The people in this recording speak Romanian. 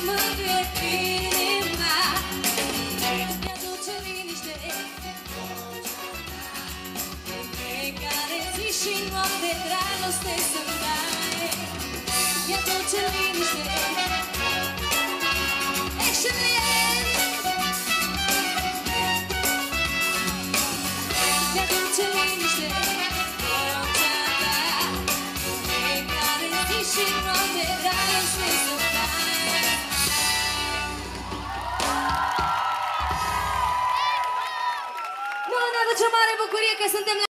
mângâie inima, mi-aduce liniște în fiecare zi și noapte dragoste să-mi dai. Mi-aduce liniște. Excelent! Mi-aduce liniște vocea ta, în fiecare zi și noapte dragoste să-mi dai. Nouă ne aduce o mare bucurie că suntem